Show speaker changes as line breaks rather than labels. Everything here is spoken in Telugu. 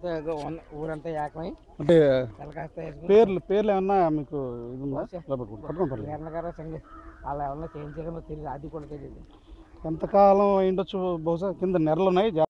ఊరంతా ఏకమై
అంటే
తెలకాస్త
పేర్లు ఏమన్నా మీకు ఇది ఉందా? పట్టుకుంటారు.
ఎర్రగారు సంగతి అలా ఏమన్నా చేయించారేమో తెలియదు, అది కూడా తెలియదు.
ఎంతకాలం అయిండొచ్చు బహుశా? కింద నెరలు ఉన్నాయి.